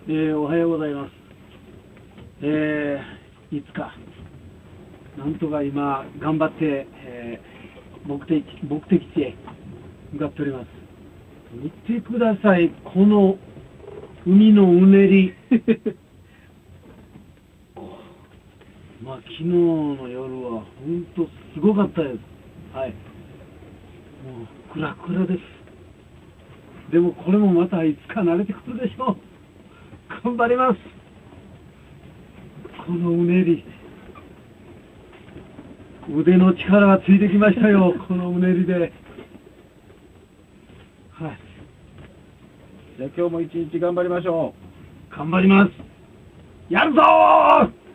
おはようございます。いつか、なんとか今、頑張って、目的地へ向かっております。見てください、この海のうねり。まあ、昨日の夜は本当すごかったです。はい。もう、クラクラです。でも、これもまたいつか慣れてくるでしょう。頑張ります。このうねり、腕の力がついてきましたよ、このうねりで。はい。 じゃあ今日も一日頑張りましょう。 頑張ります。やるぞー。